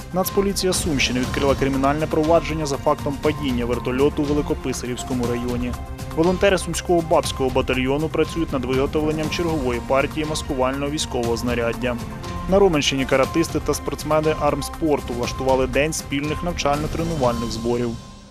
Нацполіція Сумщини відкрила кримінальне провадження за фактом падіння вертольоту у Великописарівському районі. Волонтери Сумського бабського батальйону працюють над виготовленням чергової партії маскувального військового знаряддя. На Роменщині каратисти та спортсмени армспорту влаштували день спільних навчально-тренувальних зборів.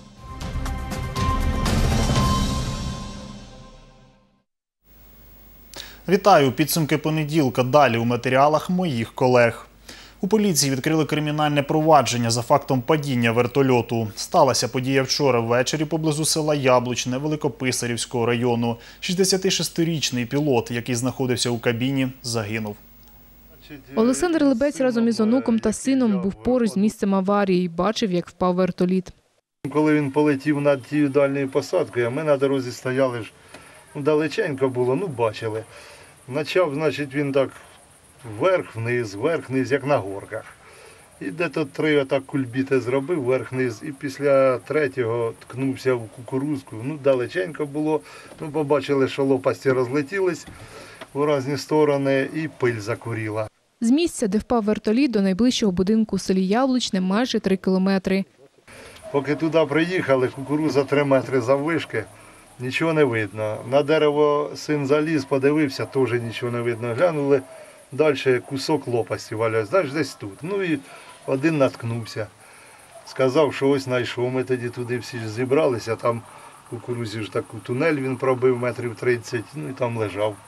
Вітаю! Підсумки понеділка. Далі у матеріалах моїх колег. У поліції відкрили кримінальне провадження за фактом падіння вертольоту. Сталася подія вчора ввечері поблизу села Яблучне Великописарівського району. 66-річний пілот, який знаходився у кабіні, загинув. Олександр Лебець разом із онуком та сином був поруч з місцем аварії і бачив, як впав вертоліт. Коли він полетів над тією дальньою посадкою, а ми на дорозі стояли, далеченько було, бачили. Почав, значить, він так вверх-вниз, як на горках. І де-то 3 отак кульбіти зробив, вверх-вниз, і після 3-го ткнувся в кукурузку. Далеченько було, побачили, що лопасті розлетілись в різні сторони і пиль закуріла. З місця, де впав вертоліт, до найближчого будинку у селі Яблучне майже 3 кілометри. Поки туди приїхали, кукуруза 3 метри заввишки. Нічого не видно. На дерево син заліз, подивився, теж нічого не видно. Глянули, далі кусок лопасті валяється, знаєш, десь тут. І один наткнувся. Сказав, що ось знайшов. Ми тоді туди всі зібралися, там в кукурузі ж таку тунель він пробив метрів 30, і там лежав.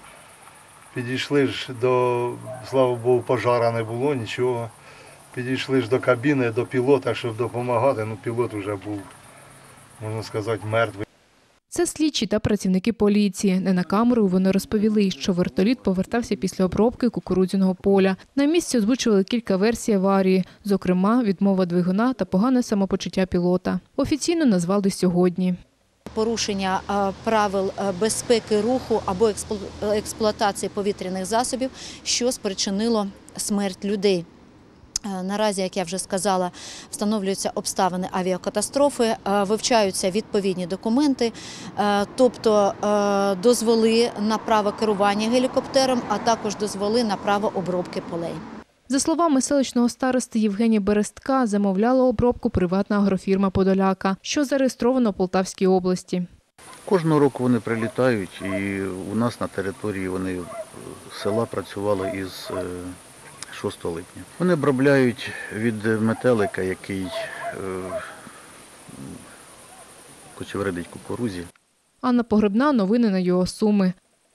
Підійшли ж до, слава Богу, пожара не було, нічого. Підійшли ж до кабіни, до пілота, щоб допомагати. Пілот вже був, можна сказати, мертвий. Це слідчі та працівники поліції. Не на камеру вони розповіли, що вертоліт повертався після обробки кукурудзяного поля. На місці озвучували кілька версій аварії, зокрема, відмова двигуна та погане самопочуття пілота. Офіційно назвали сьогодні. Порушення правил безпеки руху або експлуатації повітряних засобів, що спричинило смерть людей. Наразі, як я вже сказала, встановлюються обставини авіакатастрофи, вивчаються відповідні документи, тобто дозволи на право керування гелікоптером, а також дозволи на право обробки полей. За словами селищного старости Євгенія Берестка, замовляла обробку приватна агрофірма «Подоляка», що зареєстровано в Полтавській області. Кожного року вони прилітають, і у нас на території вони села працювали із 6 липня. Вони обробляють від метелика, який кочевредить кукурузі. Анна Погребна, новини на ЮА Суми.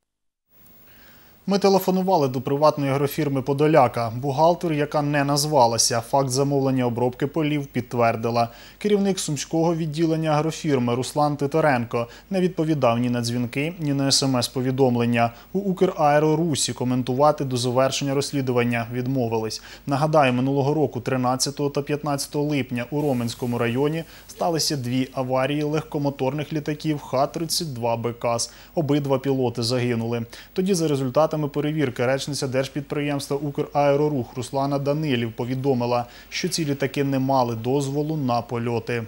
Ми телефонували до приватної агрофірми «Подоляка». Бухгалтер, яка не назвалася, факт замовлення обробки полів підтвердила. Керівник сумського відділення агрофірми Руслан Титаренко не відповідав ні на дзвінки, ні на СМС-повідомлення. У «Украерорусі» коментувати до завершення розслідування відмовились. Нагадаю, минулого року 13 та 15 липня у Роменському районі сталися 2 аварії легкомоторних літаків Х-32 «Бекас». Обидва пілоти загинули. Тоді за результатами перевірки речниця держпідприємства «Украерорух» Руслана Данилів повідомила, що ці літаки не мали дозволу на польоти.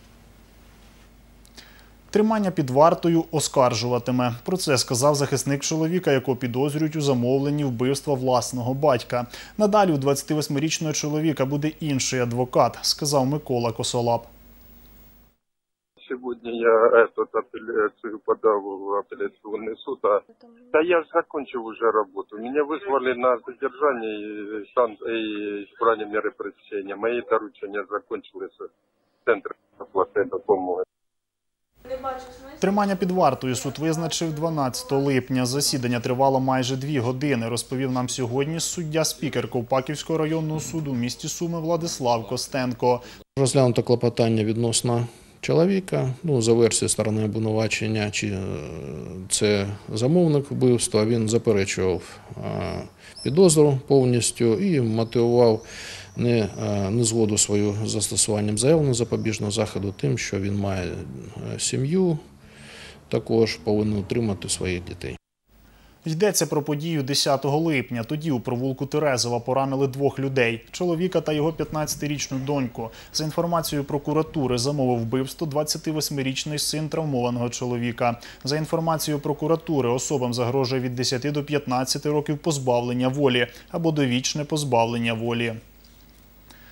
Тримання під вартою оскаржуватиме. Про це сказав захисник чоловіка, якого підозрюють у замовленні вбивства власного батька. Надалі у 28-річного чоловіка буде інший адвокат, сказав Микола Косолап. Сегодня я апелляцию подал в апелляционный суд. Да я закончил уже работу. Меня вызвали на задержание и избрание меры пресечения. Мои доручения закончились в центре оплаты допомоги. Тримання під вартою суд визначив 12 липня. Засідання тривало майже 2 години, розповів нам сьогодні суддя-спікер Ковпаківського районного суду в місті Суми Владислав Костенко. Розглянуто клопотання відносно чоловіка, за версією сторони обвинувачення, чи це замовник вбивства, він заперечував підозру повністю і мотивував незгоду свою з застосуванням заявленого запобіжного заходу тим, що він має сім'ю, також повинен утримати своїх дітей. Йдеться про подію 10 липня. Тоді у провулку Терезова поранили 2 людей – чоловіка та його 15-річну доньку. За інформацією прокуратури, замовив вбивство 28-річний син травмованого чоловіка. За інформацією прокуратури, особам загрожує від 10 до 15 років позбавлення волі або довічне позбавлення волі.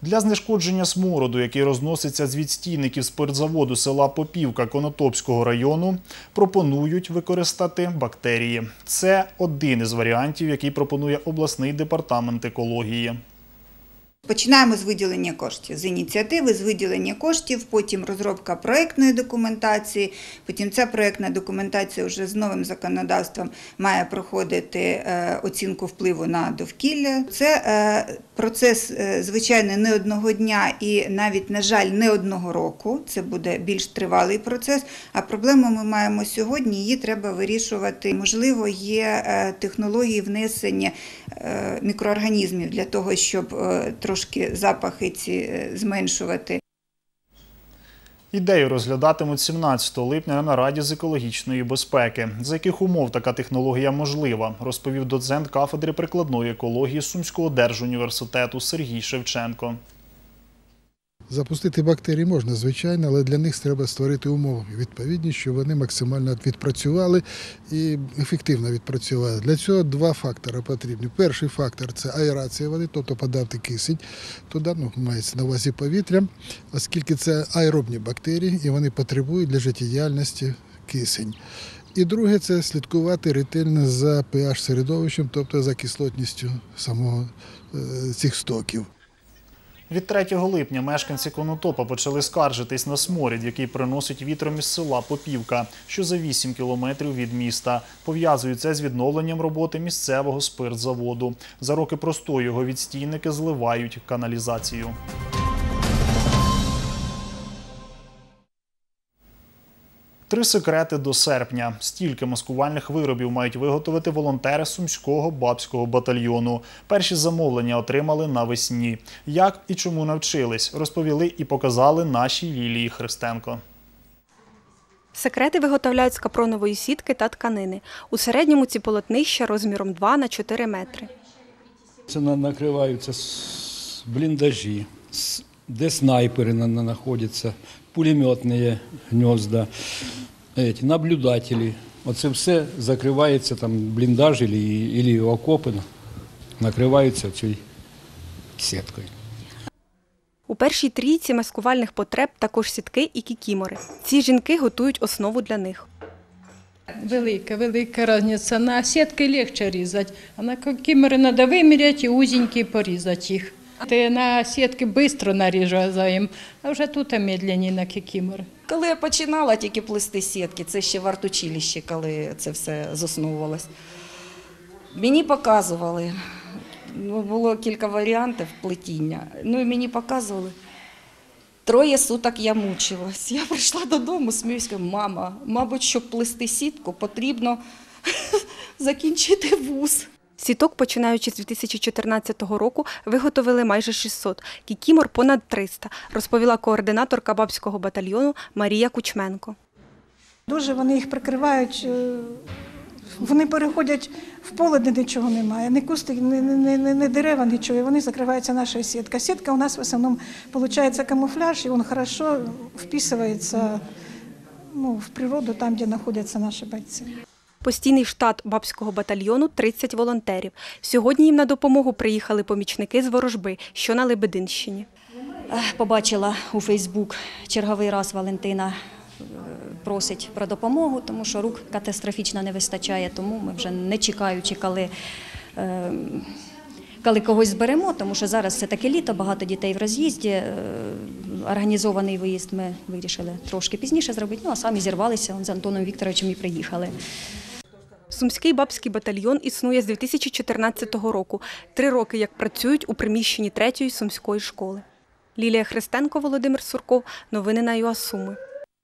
Для знешкодження смороду, який розноситься з відстійників спиртзаводу села Попівка Конотопського району, пропонують використати бактерії. Це один із варіантів, який пропонує обласний департамент екології. Починаємо з виділення коштів, з ініціативи, з виділення коштів, потім розробка проєктної документації, потім ця проєктна документація вже з новим законодавством має проходити оцінку впливу на довкілля. Це процес, звичайно, не одного дня і навіть, на жаль, не одного року. Це буде більш тривалий процес, а проблему ми маємо сьогодні, її треба вирішувати. Можливо, є технології внесення мікроорганізмів для того, щоб трошки запахи ці зменшувати. Ідею розглядатимуть 17 липня на Нараді з екологічної безпеки. За яких умов така технологія можлива, розповів доцент кафедри прикладної екології Сумського держуніверситету Сергій Шевченко. Запустити бактерії можна, звичайно, але для них треба створити умови відповідні, щоб вони максимально відпрацювали і ефективно відпрацювали. Для цього два фактори потрібні. Перший фактор – це аерація води, тобто подати кисень туди, мається на увазі повітря, оскільки це аеробні бактерії і вони потребують для життєдіяльності кисень. І друге – це слідкувати ретельно за pH-середовищем, тобто за кислотністю самого цих стоків. Від 3 липня мешканці Конотопа почали скаржитись на сморід, який приносить вітром із села Попівка, що за 8 кілометрів від міста. Пов'язують це з відновленням роботи місцевого спиртзаводу. За роки простою його відстійники зливають каналізацію. Три секрети до серпня. Стільки маскувальних виробів мають виготовити волонтери Сумського бабського батальйону. Перші замовлення отримали навесні. Як і чому навчились, розповіли і показали нашій Лілії Христенко. Секрети виготовляють з капронової сітки та тканини. У середньому ці полотнища розміром 2 на 4 метри. Це накриваються з бліндажі, де снайпери знаходяться, пулеметні гнізда, наблюдателі. Оце все закривається, там бліндаж або окопи накриваються цією сіткою. У першій трійці маскувальних потреб також сітки і кікімори. Ці жінки готують основу для них. Велика різниця. На сітки легше різати, а на кікімори треба виміряти і узенькі порізати їх. На сітки швидко нарізаємо, а вже тут медленні на кікімори. Коли я починала тільки плести сітки, це ще в артучилищі, коли це все засновувалось, мені показували, було кілька варіантів плетіння, і мені показували. 3 суток я мучилась. Я прийшла додому, сміюсь, кажу, мама, мабуть, щоб плести сітку, потрібно закінчити вуз. Сіток, починаючи з 2014 року, виготовили майже 600, кікімор – понад 300, розповіла координаторка бабського батальйону Марія Кучменко. Дуже вони їх прикривають, вони переходять в поле, де нічого немає, ні кусти, ні дерева, нічого, і вони закриваються нашою сіткою. Сітка у нас в основному виходить камуфляж, і він добре вписується в природу, там, де знаходяться наші бойці. Постійний штат бабського батальйону – 30 волонтерів. Сьогодні їм на допомогу приїхали помічники з Ворожби, що на Лебединщині. Побачила у Фейсбук черговий раз Валентина просить про допомогу, тому що рук катастрофічно не вистачає, тому ми вже не чекаючи, коли когось зберемо, тому що зараз все-таки літо, багато дітей в роз'їзді, організований виїзд ми вирішили трошки пізніше зробити, а самі зірвалися, з Антоном Вікторовичем і приїхали. Сумський бабський батальйон існує з 2014 року. 3 роки як працюють у приміщенні 3-ї Сумської школи. Лілія Христенко, Володимир Сурков. Новини на ЮА Суми.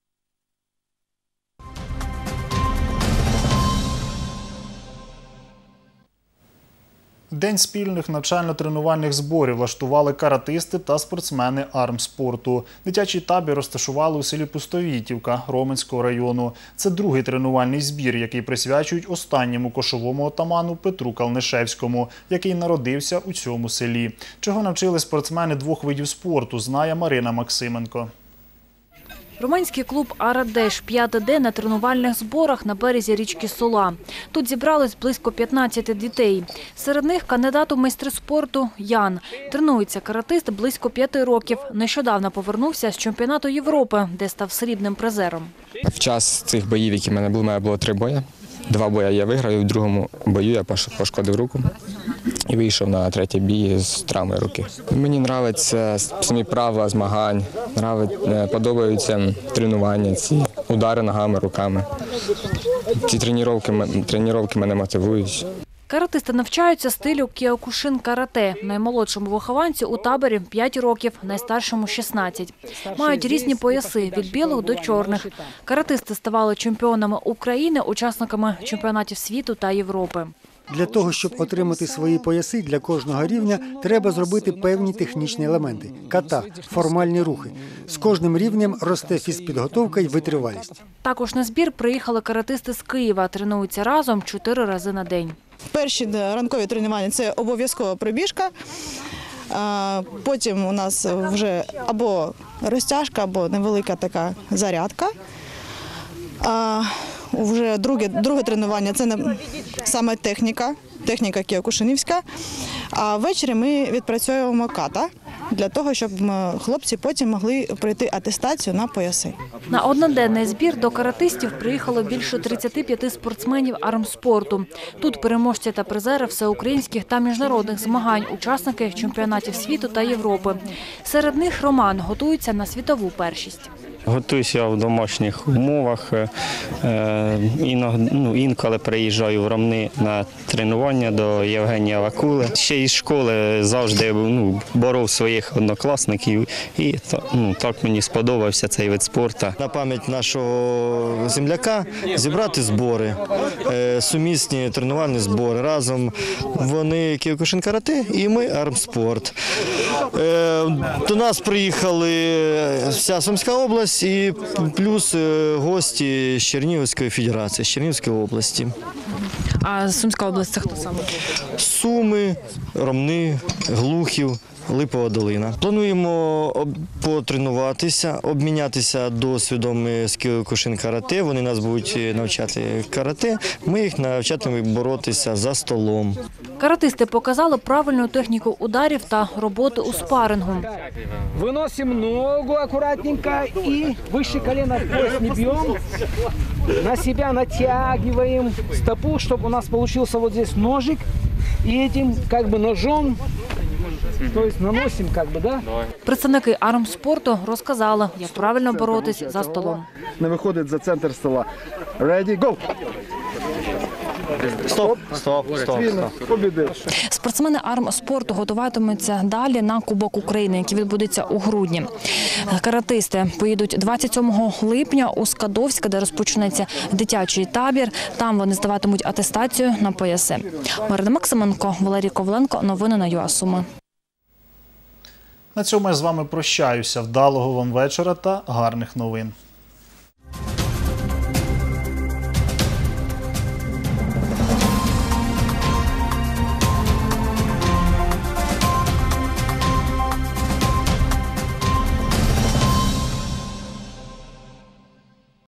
День спільних навчально-тренувальних зборів влаштували каратисти та спортсмени армспорту. Дитячий табір розташували у селі Пустовітівка Роменського району. Це другий тренувальний збір, який присвячують останньому кошовому отаману Петру Калнишевському, який народився у цьому селі. Чого навчили спортсмени 2 видів спорту, знає Марина Максименко. Романський клуб «Арадеш» 5-д на тренувальних зборах на березі річки Сола. Тут зібрались близько 15 дітей. Серед них кандидат у майстри спорту Ян. Тренується каратист близько 5 років. Нещодавно повернувся з чемпіонату Європи, де став срібним призером. В час цих боїв, які в мене було 3 бої. 2 бої я виграв, і в другому бою я пошкодив руку і вийшов на 3-й бій з травмою руки. Мені подобаються самі правила змагань, подобаються тренування, ці удари ногами, руками. Ці тренування мене мотивують. Каратисти навчаються стилю кіокушин-карате. Наймолодшому вихованцю у таборі 5 років, найстаршому – 16. Мають різні пояси – від білих до чорних. Каратисти ставали чемпіонами України, учасниками чемпіонатів світу та Європи. Для того, щоб отримати свої пояси для кожного рівня, треба зробити певні технічні елементи – ката, формальні рухи. З кожним рівнем росте фізпідготовка і витривалість. Також на збір приїхали каратисти з Києва. Тренуються разом 4 рази на день. Перші ранкові тренування – це обов'язкова пробіжка. Потім у нас вже або розтяжка, або невелика така зарядка. Вже друге тренування – це саме техніка кіокушинівська. А ввечері ми відпрацьовуємо ката для того, щоб хлопці потім могли пройти атестацію на пояси. На одноденний збір до каратистів приїхало більше 35 спортсменів армспорту. Тут переможці та призери всеукраїнських та міжнародних змагань, учасники чемпіонатів світу та Європи. Серед них Роман готується на світову першість. Готуюся в домашніх умовах, інколи приїжджаю в Ромни на тренування до Євгенія Вакули. Ще із школи завжди боров своїх однокласників і так мені сподобався цей вид спорту. На пам'ять нашого земляка зібрати збори, сумісні тренувальні збори. Разом вони кіокушин-карате і ми армспорт. До нас приїхали вся Сумська область і плюс гості з Чернігівської федерації, з Чернігівської області. А Сумська область – це хто саме? Суми, Ромни, Глухів, Липова долина. Плануємо потренуватися, обмінятися досвідом з кіокушин-карате. Вони нас будуть навчати карате, ми їх навчатимемо боротися за столом. Каратисти показали правильну техніку ударів та роботи у спарингу. Выносим ногу аккуратненько и выше колена в пояс не бьем. На себя натягиваем стопу, чтобы у нас получился вот здесь ножик. И этим ножом, то есть наносим да? Представники армспорту розказали, як правильно боротись за столом. Не виходить за центр стола. Ready, go! Стоп. Спортсмени армспорту готуватимуться далі на Кубок України, який відбудеться у грудні. Каратисти поїдуть 27 липня у Скадовськ, де розпочнеться дитячий табір. Там вони здаватимуть атестацію на пояси. Марина Максименко, Валерій Коваленко. Новини на ЮА Суми. На цьому я з вами прощаюся. Вдалого вам вечора та гарних новин.